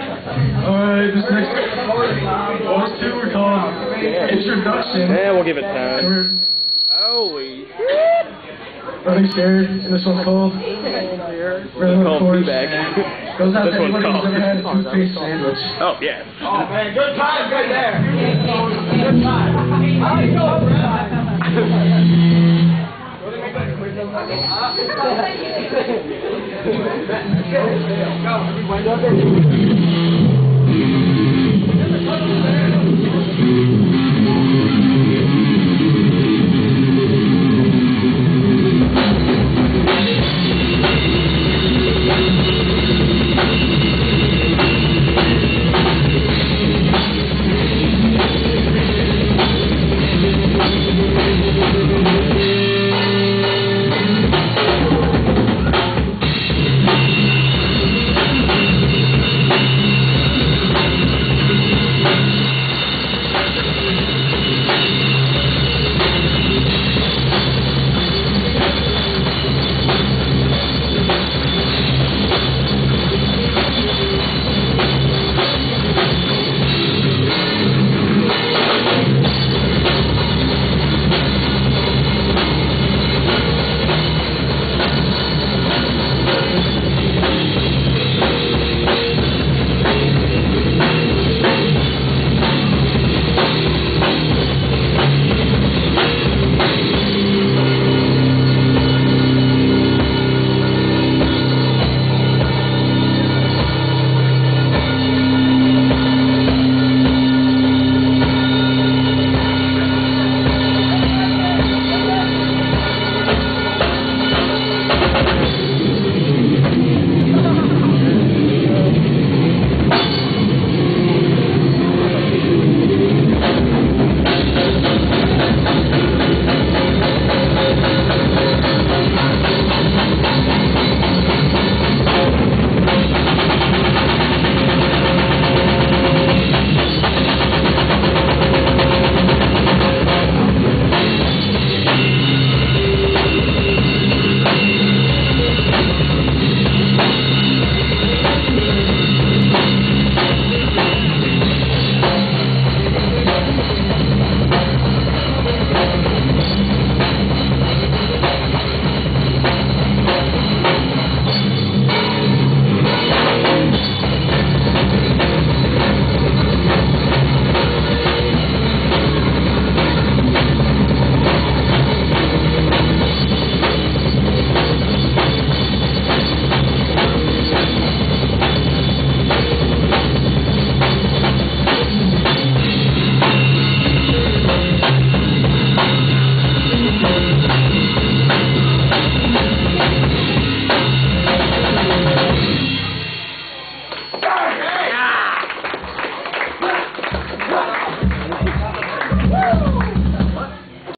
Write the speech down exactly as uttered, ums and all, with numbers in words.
Alright, this next those two were called Introduction. Yeah, we'll give it time. We're Holy running scared, and this one's called Rhythm of Course. back. Goes out This to one's anyone who's called- ever had a toothpaste sandwich. Oh, yeah. Oh man, good time right there. Good time. I like to go, Brad.